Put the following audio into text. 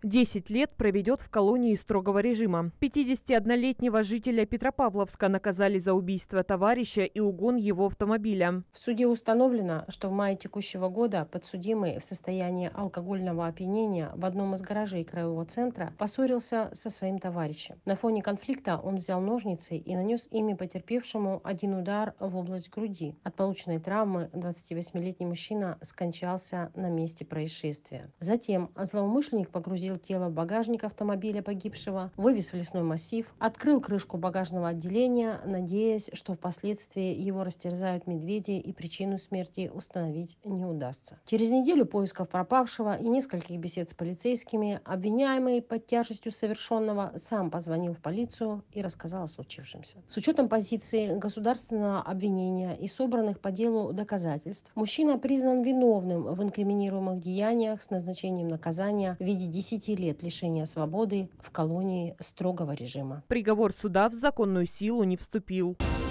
10 лет проведет в колонии строгого режима. 51-летнего жителя Петропавловска наказали за убийство товарища и угон его автомобиля. В суде установлено, что в мае текущего года подсудимый в состоянии алкогольного опьянения в одном из гаражей краевого центра поссорился со своим товарищем. На фоне конфликта он взял ножницы и нанес ими потерпевшему один удар в область груди. От полученной травмы 28-летний мужчина скончался на месте происшествия. Затем злоумышленник погрузил тело в багажник автомобиля погибшего, вывез в лесной массив, открыл крышку багажного отделения, надеясь, что впоследствии его растерзают медведи и причину смерти установить не удастся. Через неделю поисков пропавшего и нескольких бесед с полицейскими обвиняемый под тяжестью совершенного сам позвонил в полицию и рассказал о случившемся. С учетом позиции государственного обвинения и собранных по делу доказательств, мужчина признан виновным в инкриминируемых деяниях с назначением наказания в виде 10 лет лишения свободы в колонии строгого режима. Приговор суда в законную силу не вступил.